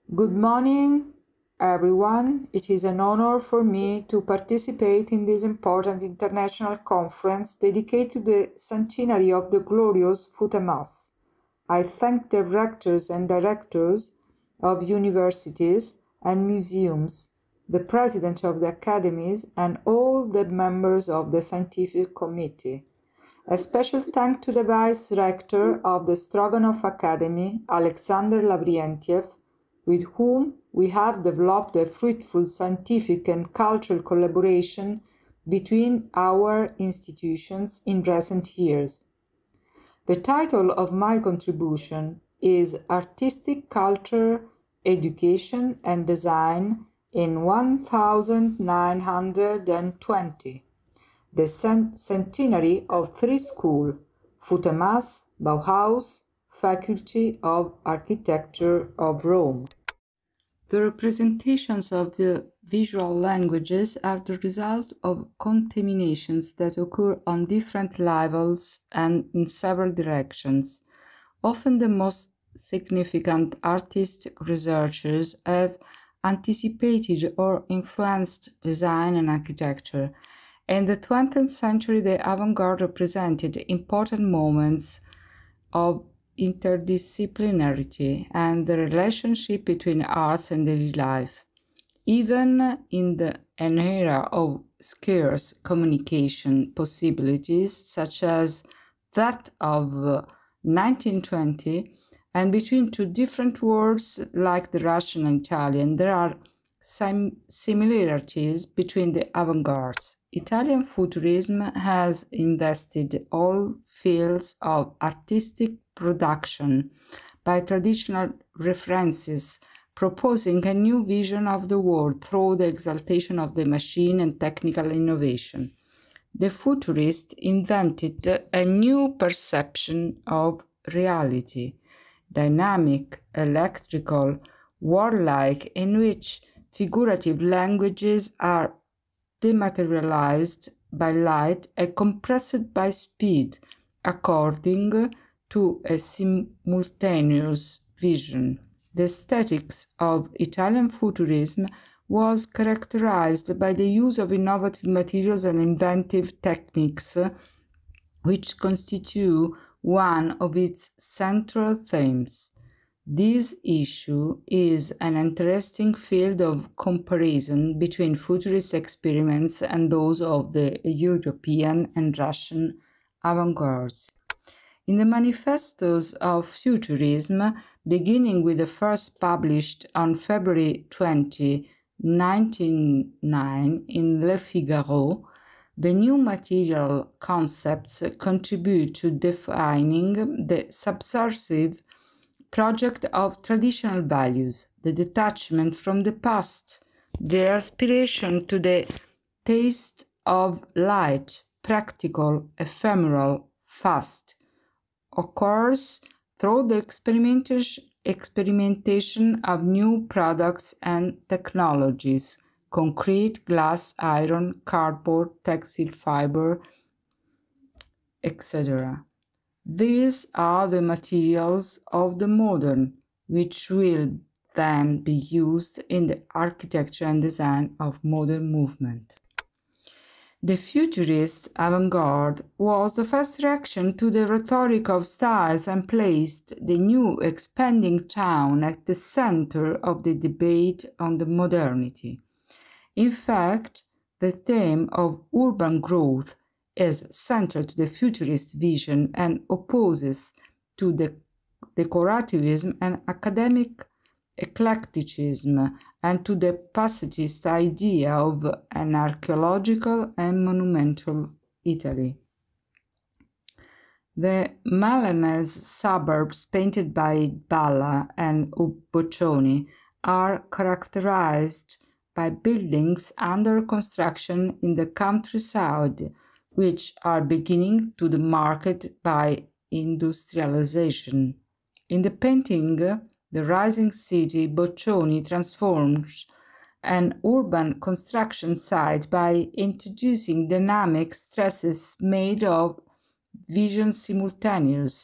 Good morning, everyone. It is an honor for me to participate in this important international conference dedicated to the centenary of the glorious Futamas. I thank the rectors and directors of universities and museums, the president of the academies, and all the members of the scientific committee. A special thanks to the vice rector of the Stroganov Academy, Alexander Lavrientiev, with whom we have developed a fruitful scientific and cultural collaboration between our institutions in recent years. The title of my contribution is Artistic Culture, Education and Design in 1920, the centenary of three schools, Futamas, Bauhaus, Faculty of Architecture of Rome. The representations of the visual languages are the result of contaminations that occur on different levels and in several directions. Often the most significant artistic researchers have anticipated or influenced design and architecture. In the 20th century, the avant-garde represented important moments of interdisciplinarity and the relationship between arts and daily life. Even in an era of scarce communication possibilities, such as that of 1920, and between two different worlds like the Russian and Italian, there are some similarities between the avant-gardes. Italian Futurism has invested all fields of artistic production by traditional references, proposing a new vision of the world through the exaltation of the machine and technical innovation. The Futurists invented a new perception of reality, dynamic, electrical, warlike, in which figurative languages are dematerialized by light and compressed by speed, according to a simultaneous vision. The aesthetics of Italian Futurism was characterized by the use of innovative materials and inventive techniques, which constitute one of its central themes. This issue is an interesting field of comparison between Futurist experiments and those of the European and Russian avant-gardes. In the manifestos of Futurism, beginning with the first published on February 20, 1909 in Le Figaro, the new material concepts contribute to defining the subversive project of traditional values, the detachment from the past, the aspiration to the taste of light, practical, ephemeral, fast, occurs through the experimentation of new products and technologies, concrete, glass, iron, cardboard, textile fiber, etc. These are the materials of the modern, which will then be used in the architecture and design of modern movement. The Futurist avant-garde was the first reaction to the rhetoric of styles and placed the new expanding town at the center of the debate on the modernity. In fact, the theme of urban growth is central to the Futurist vision and opposes to the decorativism and academic eclecticism and to the pacifist idea of an archaeological and monumental Italy. The Milanese suburbs painted by Balla and Boccioni are characterized by buildings under construction in the countryside, which are beginning to be marked by industrialization. In the painting, The Rising City, Boccioni transforms an urban construction site by introducing dynamic stresses made of vision simultaneous,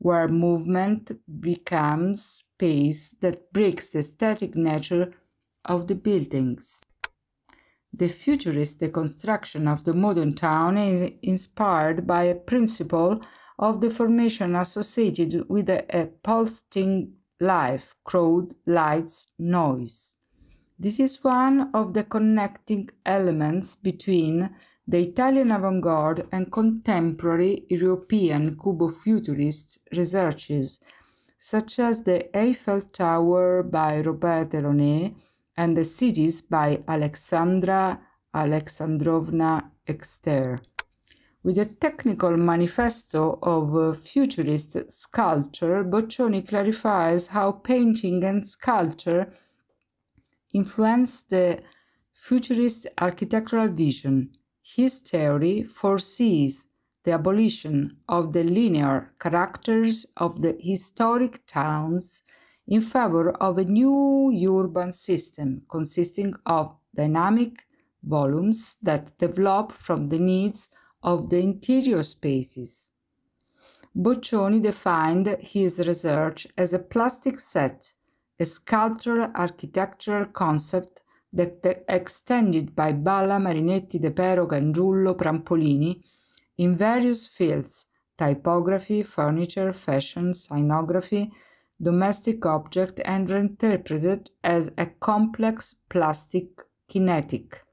where movement becomes space that breaks the static nature of the buildings. The futurist deconstruction of the modern town is inspired by a principle of the formation associated with a pulsing life, crowd, lights, noise. This is one of the connecting elements between the Italian avant-garde and contemporary European cubo-futurist researches, such as the Eiffel Tower by Robert Delaunay and the cities by Alexandra Alexandrovna Exter. With a technical manifesto of futurist sculpture, Boccioni clarifies how painting and sculpture influenced the futurist architectural vision. His theory foresees the abolition of the linear characters of the historic towns in favor of a new urban system consisting of dynamic volumes that develop from the needs of the interior spaces. Boccioni defined his research as a plastic set, a sculptural architectural concept that extended by Balla, Marinetti, De Pero, Cangiullo, Prampolini in various fields: typography, furniture, fashion, scenography, domestic object, and reinterpreted as a complex plastic kinetic.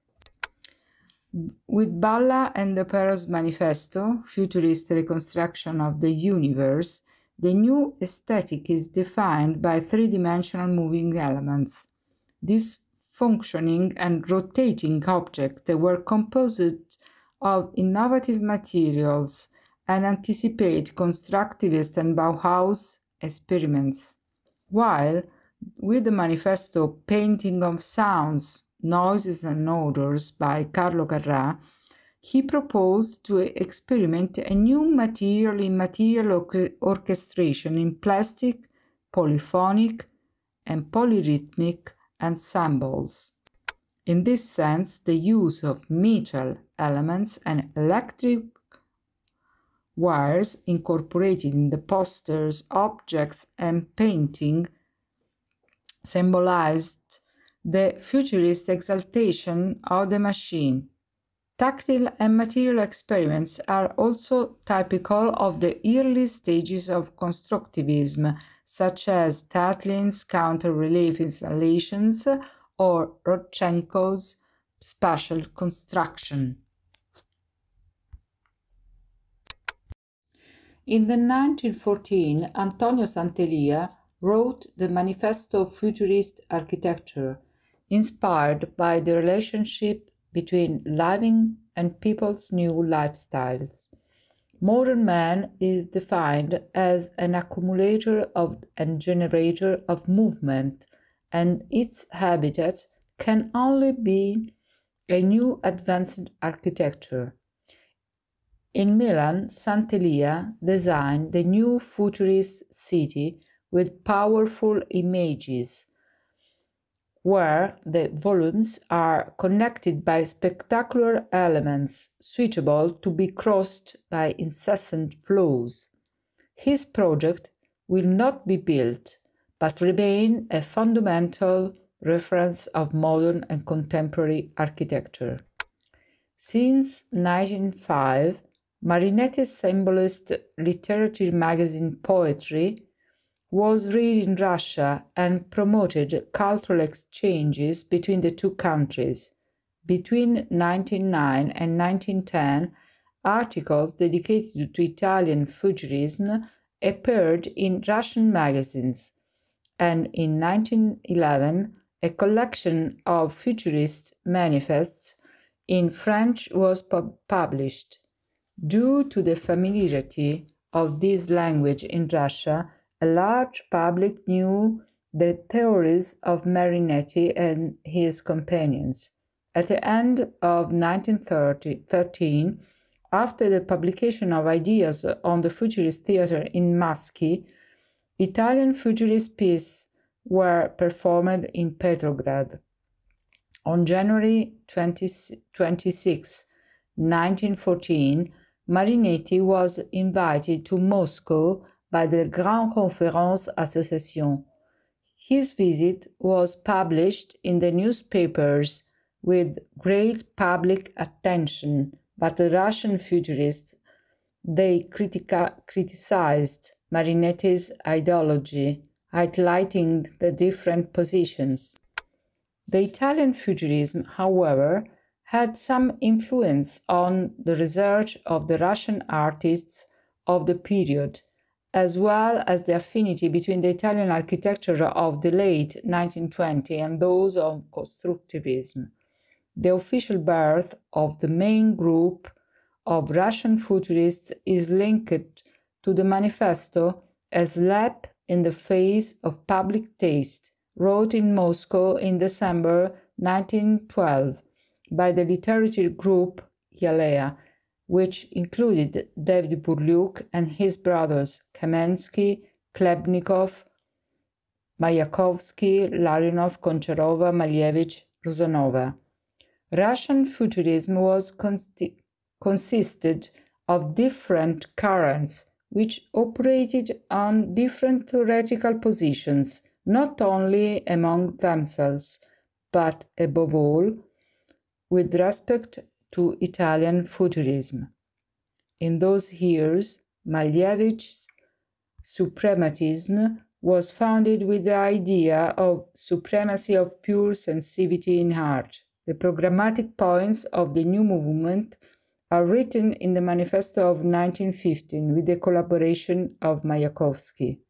With Balla and De Pero's manifesto, Futurist Reconstruction of the Universe, the new aesthetic is defined by three-dimensional moving elements. These functioning and rotating objects were composed of innovative materials and anticipate constructivist and Bauhaus experiments. While with the manifesto Painting of Sounds, Noises and Odors by Carlo Carrà, he proposed to experiment a new material-immaterial orchestration in plastic, polyphonic, and polyrhythmic ensembles. In this sense, the use of metal elements and electric wires incorporated in the posters, objects, and painting symbolized the futurist exaltation of the machine. Tactile and material experiments are also typical of the early stages of constructivism, such as Tatlin's counter-relief installations or Rodchenko's spatial construction. In 1914, Antonio Santelia wrote the Manifesto of Futurist Architecture, inspired by the relationship between living and people's new lifestyles. Modern man is defined as an accumulator of and generator of movement, and its habitat can only be a new advanced architecture. In Milan, Santelia designed the new futurist city with powerful images, where the volumes are connected by spectacular elements suitable to be crossed by incessant flows. His project will not be built, but remain a fundamental reference of modern and contemporary architecture. Since 1905, Marinetti's symbolist literature magazine Poetry was read in Russia and promoted cultural exchanges between the two countries. Between 1909 and 1910, articles dedicated to Italian futurism appeared in Russian magazines, and in 1911, a collection of futurist manifests in French was published. Due to the familiarity of this language in Russia, a large public knew the theories of Marinetti and his companions. At the end of 1913, after the publication of ideas on the futurist theater in Massky, Italian futurist pieces were performed in Petrograd. On January 26, 1914, Marinetti was invited to Moscow by the Grande Conférence Association. His visit was published in the newspapers with great public attention, but the Russian futurists, they criticized Marinetti's ideology, highlighting the different positions. The Italian futurism, however, had some influence on the research of the Russian artists of the period, as well as the affinity between the Italian architecture of the late 1920s and those of constructivism. The official birth of the main group of Russian futurists is linked to the manifesto A Slap in the Face of Public Taste, wrote in Moscow in December 1912 by the literary group Yalea, which included David Burliuk and his brothers Kamensky, Klebnikov, Mayakovsky, Larionov, Goncharova, Malevich, Rosanova. Russian futurism was consisted of different currents which operated on different theoretical positions, not only among themselves, but above all, with respect to Italian futurism. In those years, Malevich's suprematism was founded with the idea of supremacy of pure sensitivity in art. The programmatic points of the new movement are written in the manifesto of 1915 with the collaboration of Mayakovsky.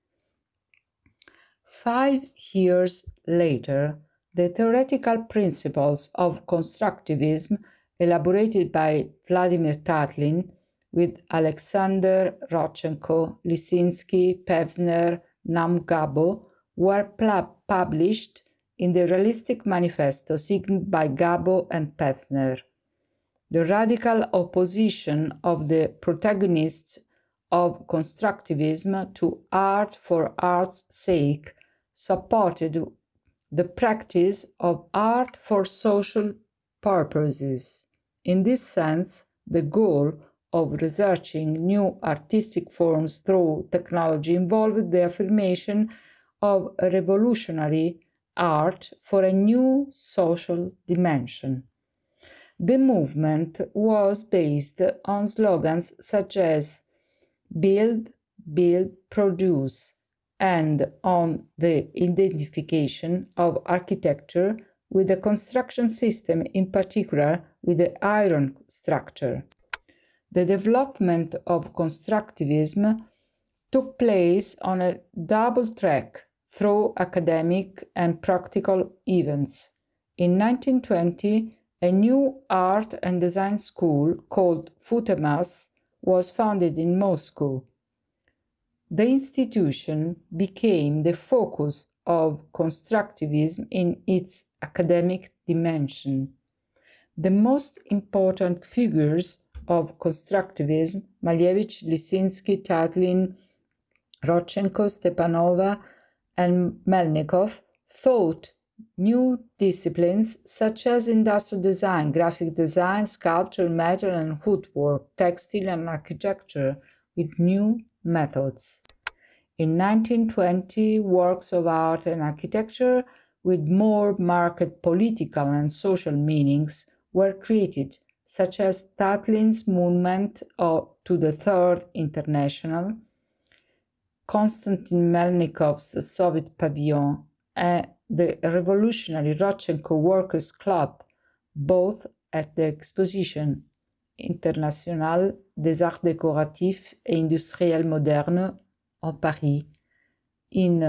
5 years later, the theoretical principles of constructivism elaborated by Vladimir Tatlin with Alexander Rodchenko, Lisinski, Pevsner, Naum-Gabo were published in the Realistic Manifesto signed by Gabo and Pevsner. The radical opposition of the protagonists of constructivism to art for art's sake supported the practice of art for social purposes. In this sense, the goal of researching new artistic forms through technology involved the affirmation of a revolutionary art for a new social dimension. The movement was based on slogans such as build, build, produce, and on the identification of architecture with the construction system, in particular with the iron structure. The development of constructivism took place on a double track through academic and practical events. In 1920, a new art and design school called FUTEMAS was founded in Moscow. The institution became the focus of constructivism in its academic dimension. The most important figures of constructivism, Malevich, Lisinski, Tatlin, Rodchenko, Stepanova, and Melnikov, taught new disciplines such as industrial design, graphic design, sculpture, metal and woodwork, textile and architecture with new methods. In 1920, works of art and architecture with more marked political and social meanings were created, such as Tatlin's movement to the Third International, Konstantin Melnikov's Soviet Pavilion, and the revolutionary Rodchenko Workers' Club, both at the Exposition Internationale des Arts Décoratifs et Industriels Modernes en Paris in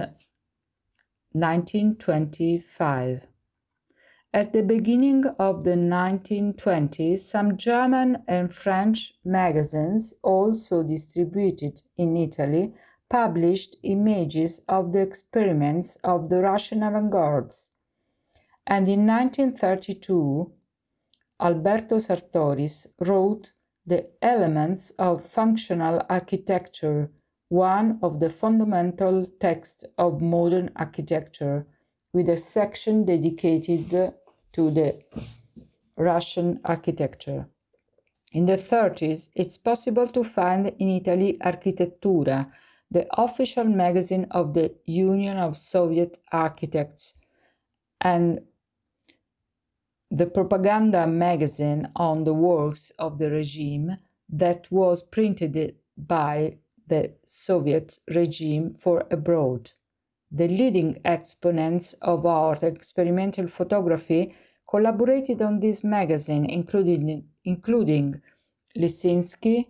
1925. At the beginning of the 1920s, some German and French magazines, also distributed in Italy, published images of the experiments of the Russian avant-gardes. And in 1932, Alberto Sartoris wrote The Elements of Functional Architecture, one of the fundamental texts of modern architecture, with a section dedicated to the Russian architecture. In the 30s, it's possible to find in Italy Architettura, the official magazine of the Union of Soviet Architects, and the propaganda magazine on the works of the regime that was printed by the Soviet regime for abroad. The leading exponents of art and experimental photography collaborated on this magazine, including Lisinski,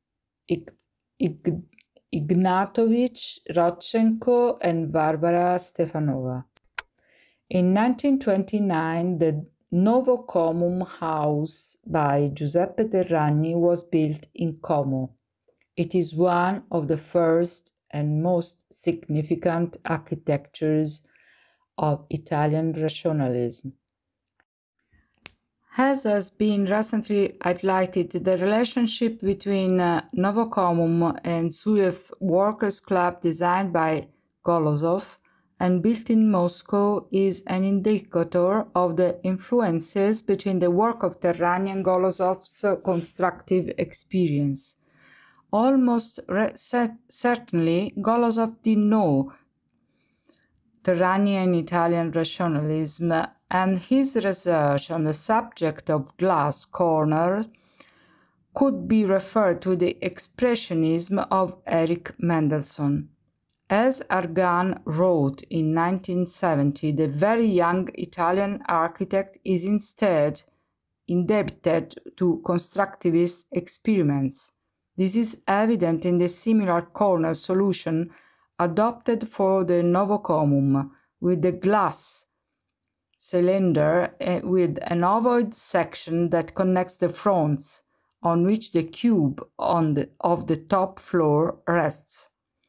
Ignatovich, Rodchenko, and Varvara Stefanova. In 1929, the Novocomum House by Giuseppe Terragni was built in Como. It is one of the first and most significant architectures of Italian rationalism. As has been recently highlighted, the relationship between Novocomum and Zuyev Workers' Club, designed by Golozov and built in Moscow, is an indicator of the influences between the work of Terragni and Golozov's constructive experience. Almost certainly, Golozov didn't know Terragni and Italian rationalism, and his research on the subject of glass corner could be referred to the expressionism of Erich Mendelsohn. As Argan wrote in 1970, the very young Italian architect is instead indebted to constructivist experiments. This is evident in the similar corner solution adopted for the Novocomum, with the glass cylinder with an ovoid section that connects the fronts, on which the cube of the top floor rests.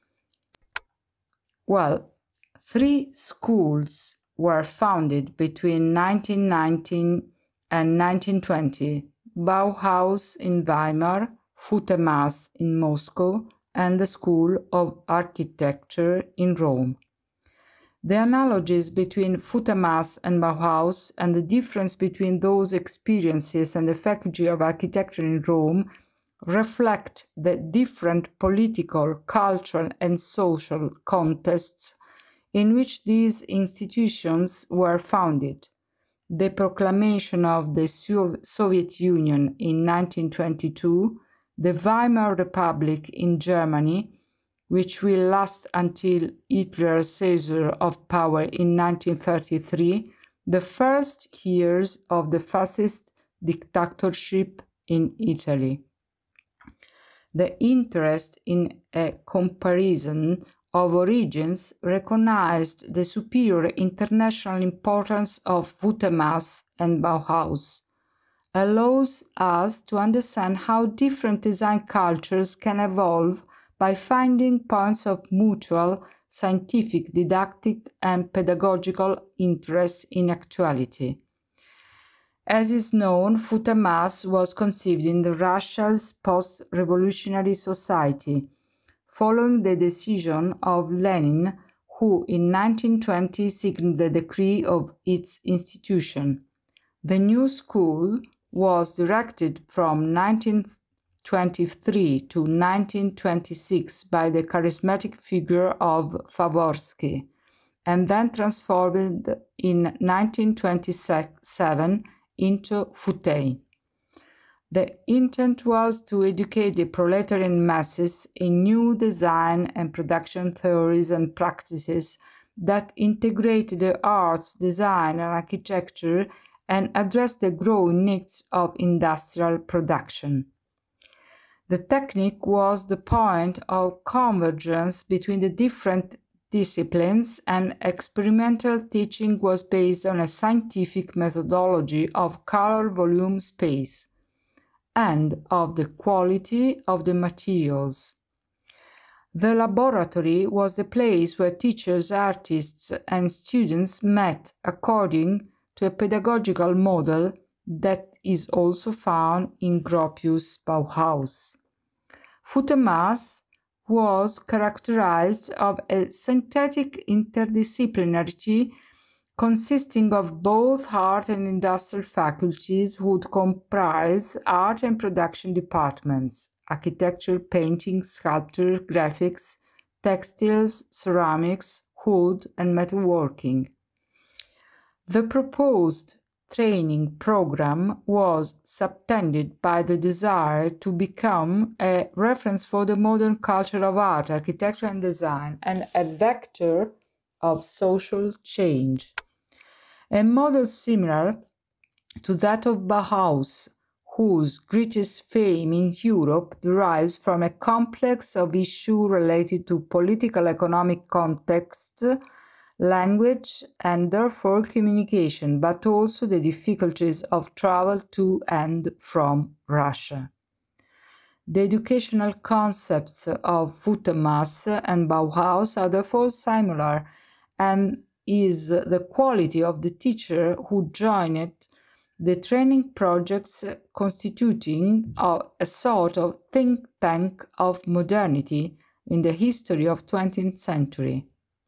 Well, 3 schools were founded between 1919 and 1920, Bauhaus in Weimar, Futemass in Moscow, and the School of Architecture in Rome. The analogies between Futemass and Bauhaus, and the difference between those experiences and the Faculty of Architecture in Rome, reflect the different political, cultural, and social contexts in which these institutions were founded. The proclamation of the Soviet Union in 1922, the Weimar Republic in Germany, which will last until Hitler's seizure of power in 1933, the first years of the fascist dictatorship in Italy. The interest in a comparison of origins recognized the superior international importance of Futemass and Bauhaus, allows us to understand how different design cultures can evolve by finding points of mutual scientific, didactic, and pedagogical interest in actuality. As is known, Futemass was conceived in Russia's post-revolutionary society, following the decision of Lenin, who in 1920 signed the decree of its institution. The new school was directed from 1923 to 1926 by the charismatic figure of Favorsky, and then transformed in 1927 into Futein. The intent was to educate the proletarian masses in new design and production theories and practices that integrate the arts, design, and architecture and address the growing needs of industrial production. The technique was the point of convergence between the different disciplines, and experimental teaching was based on a scientific methodology of color, volume, space, and of the quality of the materials. The laboratory was the place where teachers, artists, and students met according to a pedagogical model that is also found in Gropius' Bauhaus. Futemass was characterized of a synthetic interdisciplinarity consisting of both art and industrial faculties, would comprise art and production departments, architecture, painting, sculpture, graphics, textiles, ceramics, wood, and metalworking. The proposed training program was subtended by the desire to become a reference for the modern culture of art, architecture, and design, and a vector of social change. A model similar to that of Bauhaus, whose greatest fame in Europe derives from a complex of issues related to political economic context, language, and therefore communication, but also the difficulties of travel to and from Russia. The educational concepts of Futamas and Bauhaus are therefore similar, and is the quality of the teacher who joined the training projects constituting a sort of think tank of modernity in the history of 20th century.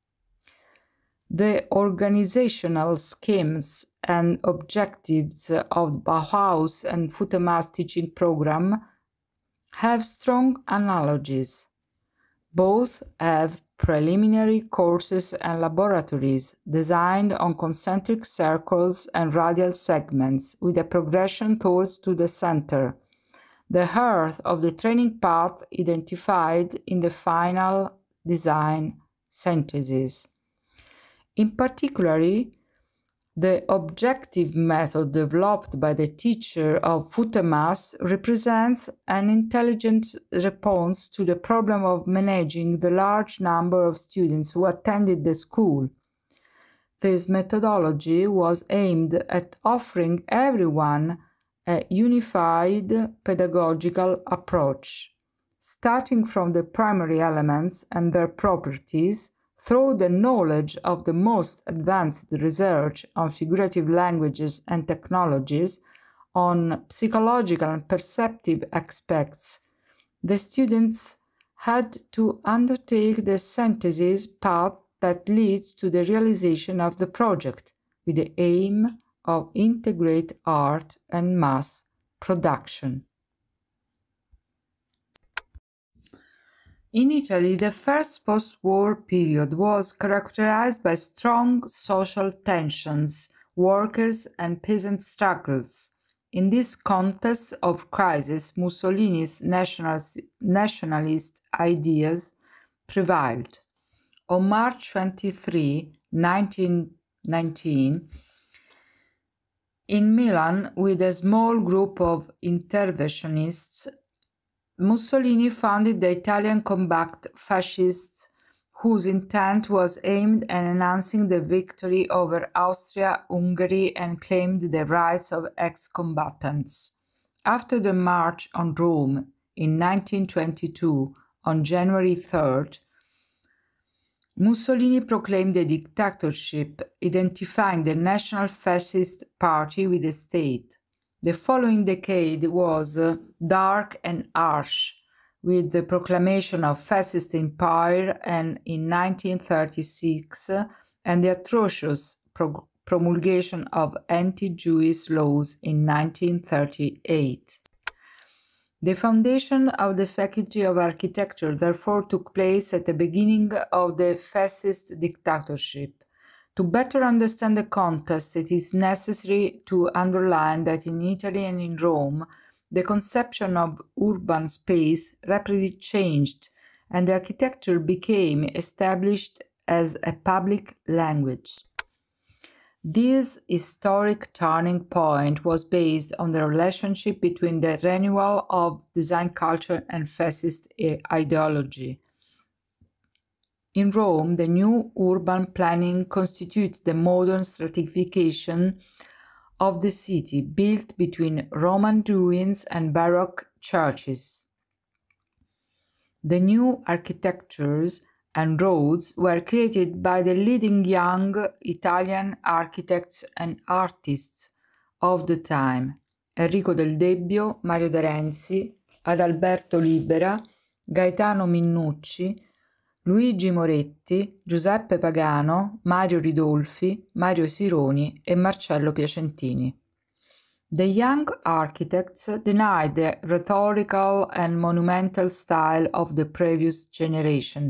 The organizational schemes and objectives of Bauhaus and Futamas teaching program have strong analogies. Both have preliminary courses and laboratories designed on concentric circles and radial segments with a progression towards to the center, the heart of the training path identified in the final design synthesis. In particular, the objective method developed by the teacher of Futamas represents an intelligent response to the problem of managing the large number of students who attended the school. This methodology was aimed at offering everyone a unified pedagogical approach, starting from the primary elements and their properties, through the knowledge of the most advanced research on figurative languages and technologies, on psychological and perceptive aspects. The students had to undertake the synthesis path that leads to the realization of the project, with the aim of integrate art and mass production. In Italy, the first post-war period was characterized by strong social tensions, workers' and peasant struggles. In this context of crisis, Mussolini's nationalist ideas prevailed. On March 23, 1919, in Milan, with a small group of interventionists, Mussolini founded the Italian Combat Fascists, whose intent was aimed at enhancing the victory over Austria-Hungary and claimed the rights of ex-combatants. After the March on Rome in 1922, on January 3rd, Mussolini proclaimed a dictatorship, identifying the National Fascist Party with the state. The following decade was dark and harsh, with the proclamation of fascist empire and in 1936 and the atrocious promulgation of anti-Jewish laws in 1938. The foundation of the Faculty of Architecture therefore took place at the beginning of the fascist dictatorship. To better understand the context, it is necessary to underline that in Italy and in Rome, the conception of urban space rapidly changed, and the architecture became established as a public language. This historic turning point was based on the relationship between the renewal of design culture and fascist ideology. In Rome, the new urban planning constituted the modern stratification of the city, built between Roman ruins and Baroque churches. The new architectures and roads were created by the leading young Italian architects and artists of the time: Enrico Del Debbio, Mario De Renzi, Adalberto Libera, Gaetano Minnucci, Luigi Moretti, Giuseppe Pagano, Mario Ridolfi, Mario Sironi e Marcello Piacentini. The young architects denied the rhetorical and monumental style of the previous generation,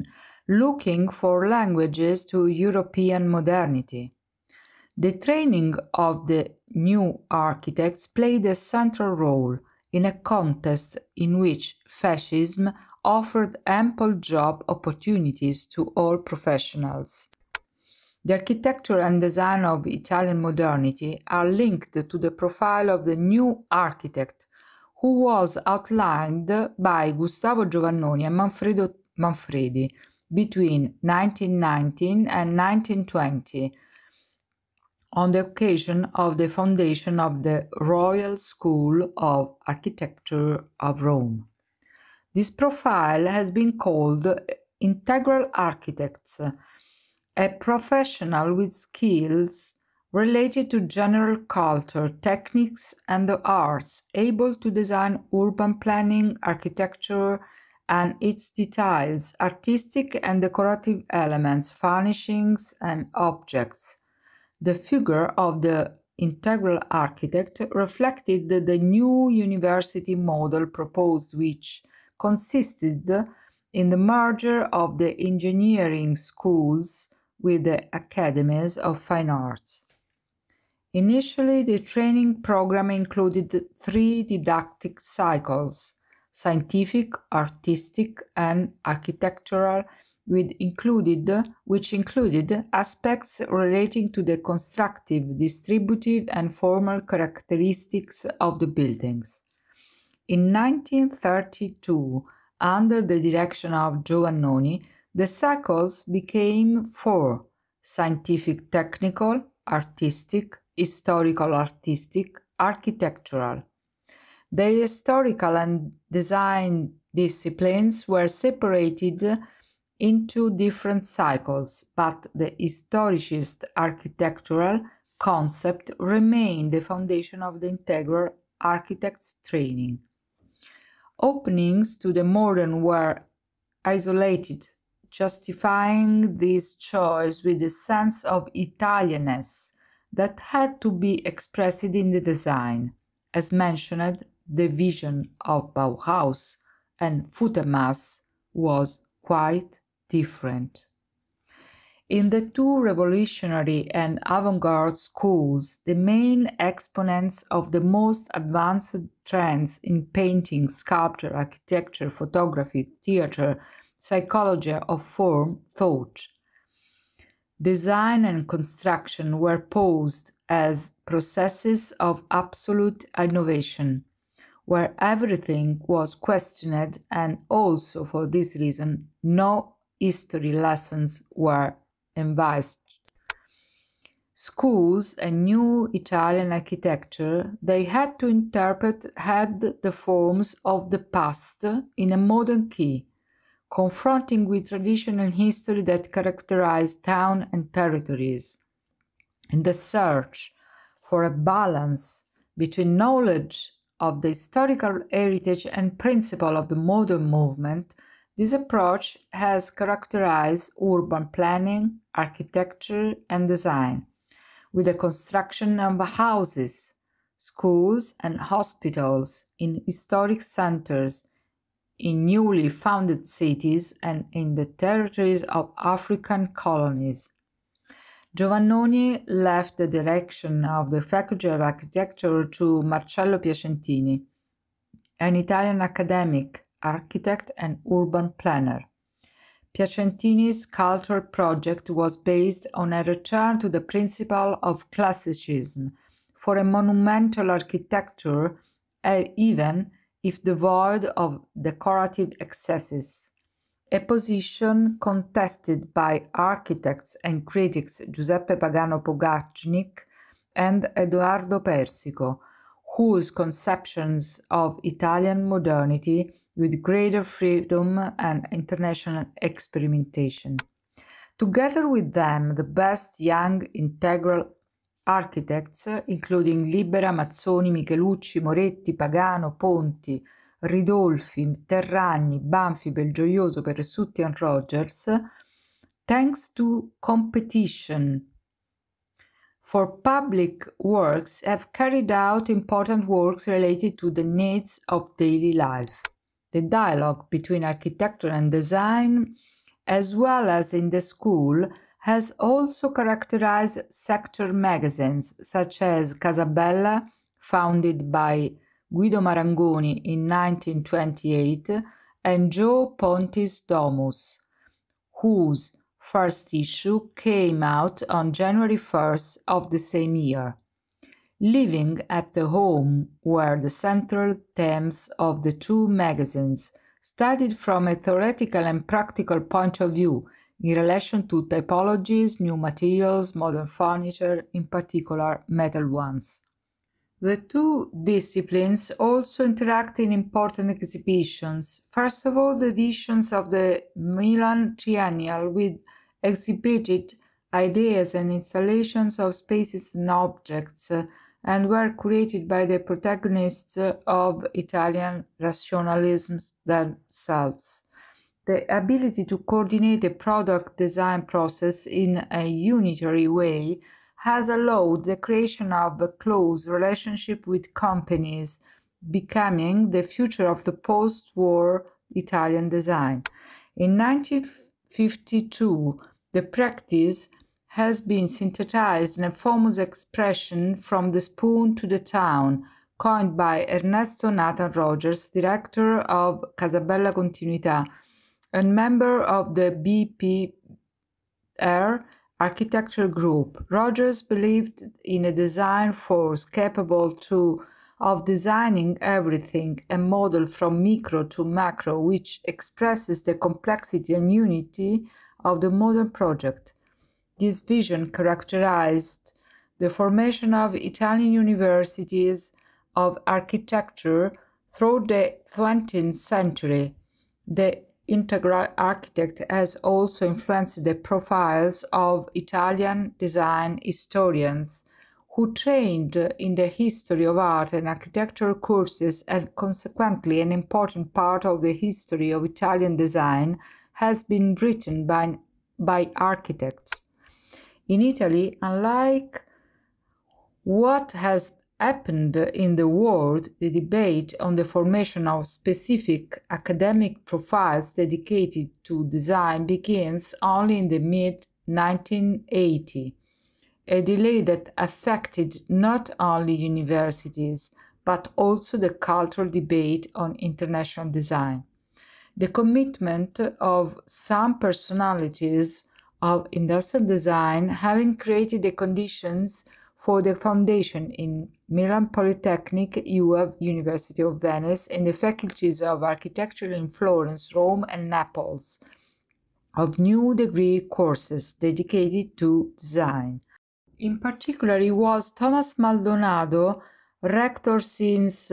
looking for languages to European modernity. The training of the new architects played a central role in a context in which fascism offered ample job opportunities to all professionals. The architecture and design of Italian modernity are linked to the profile of the new architect, who was outlined by Gustavo Giovannoni and Manfredo Manfredi between 1919 and 1920 on the occasion of the foundation of the Royal School of Architecture of Rome. This profile has been called integral architects, a professional with skills related to general culture, techniques, and the arts, able to design urban planning, architecture, and its details, artistic and decorative elements, furnishings, and objects. The figure of the integral architect reflected the new university model proposed, which consisted in the merger of the engineering schools with the academies of fine arts. Initially, the training program included 3 didactic cycles: scientific, artistic, and architectural, which included aspects relating to the constructive, distributive, and formal characteristics of the buildings. In 1932, under the direction of Giovannoni, the cycles became 4: scientific technical, artistic, historical artistic, architectural. The historical and design disciplines were separated into different cycles, but the historicist architectural concept remained the foundation of the integral architect's training. Openings to the modern were isolated, justifying this choice with a sense of Italianness that had to be expressed in the design. As mentioned, the vision of Bauhaus and Futermas was quite different. In the 2 revolutionary and avant-garde schools, the main exponents of the most advanced trends in painting, sculpture, architecture, photography, theater, psychology of form, thought, design, and construction were posed as processes of absolute innovation, where everything was questioned, and also for this reason no history lessons were envisaged. Schools and new Italian architecture, they had to interpret the forms of the past in a modern key, confronting with tradition and history that characterized town and territories. In the search for a balance between knowledge of the historical heritage and principle of the modern movement, this approach has characterized urban planning, architecture, and design, with the construction of houses, schools, and hospitals in historic centers, in newly founded cities, and in the territories of African colonies. Giovannoni left the direction of the Faculty of Architecture to Marcello Piacentini, an Italian academic, architect, and urban planner. Piacentini's cultural project was based on a return to the principle of classicism for a monumental architecture, even if devoid of decorative excesses, a position contested by architects and critics Giuseppe Pagano Pogacnik and Edoardo Persico, whose conceptions of Italian modernity with greater freedom and international experimentation. Together with them, the best young integral architects, including Libera, Mazzoni, Michelucci, Moretti, Pagano, Ponti, Ridolfi, Terragni, Banfi, Belgioioso, Peressutti, and Rogers, thanks to competition for public works, have carried out important works related to the needs of daily life. The dialogue between architecture and design as well as in the school, has also characterized sector magazines such as Casabella, founded by Guido Marangoni in 1928, and Joe Ponti's Domus, whose first issue came out on January 1st of the same year. Living at the home were the central themes of the two magazines, studied from a theoretical and practical point of view in relation to typologies, new materials, modern furniture, in particular metal ones. The two disciplines also interact in important exhibitions. First of all, the editions of the Milan Triennial, which exhibited ideas and installations of spaces and objects, and were created by the protagonists of Italian rationalism themselves. The ability to coordinate a product design process in a unitary way has allowed the creation of a close relationship with companies, becoming the future of the post-war Italian design. In 1952, the practice has been synthesized in a famous expression "from the spoon to the town," coined by Ernesto Nathan Rogers, director of Casabella Continuità and member of the BPR architecture group. Rogers believed in a design force capable of designing everything, a model from micro to macro, which expresses the complexity and unity of the modern project. This vision characterized the formation of Italian universities of architecture through the 20th century. The integral architect has also influenced the profiles of Italian design historians who trained in the history of art and architecture courses, and consequently an important part of the history of Italian design has been written by architects. In Italy, unlike what has happened in the world, the debate on the formation of specific academic profiles dedicated to design begins only in the mid-1980s, a delay that affected not only universities, but also the cultural debate on international design. The commitment of some personalities of industrial design having created the conditions for the foundation in Milan Polytechnic, University of Venice, and the faculties of architecture in Florence, Rome, and Naples, of new degree courses dedicated to design. In particular, it was Thomas Maldonado, rector since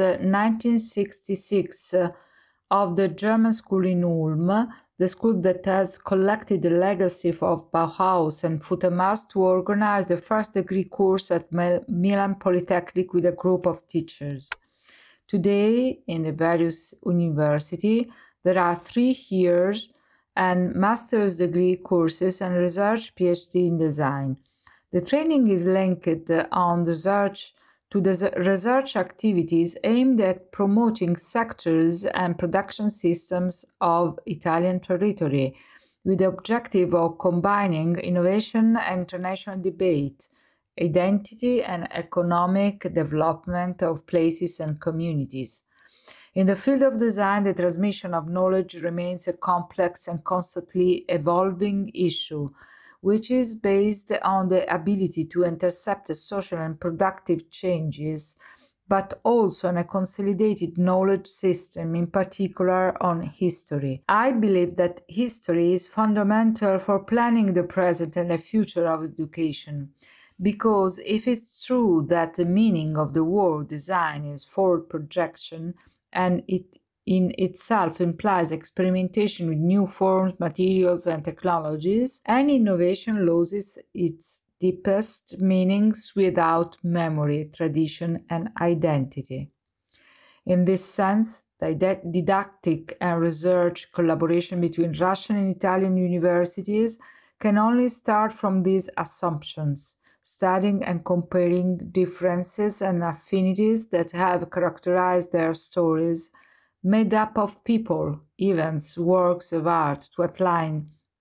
1966 of the German School in Ulm, the school that has collected the legacy of Bauhaus and Futamas, to organize the first degree course at Milan Polytechnic with a group of teachers. Today, in the various universities, there are 3 years and master's degree courses and research PhD in design. The training is linked on research to the research activities aimed at promoting sectors and production systems of Italian territory, with the objective of combining innovation and international debate, identity and economic development of places and communities. In the field of design, the transmission of knowledge remains a complex and constantly evolving issue, which is based on the ability to intercept the social and productive changes, but also on a consolidated knowledge system, in particular on history. I believe that history is fundamental for planning the present and the future of education, because if it's true that the meaning of the word design is forward projection, and it in itself implies experimentation with new forms, materials, and technologies, any innovation loses its deepest meanings without memory, tradition, and identity. In this sense, didactic and research collaboration between Russian and Italian universities can only start from these assumptions, studying and comparing differences and affinities that have characterized their stories, made up of people, events, works of art, to outline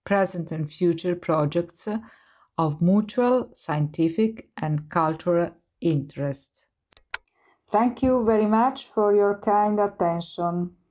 present and future projects of mutual scientific and cultural interest. Thank you very much for your kind attention.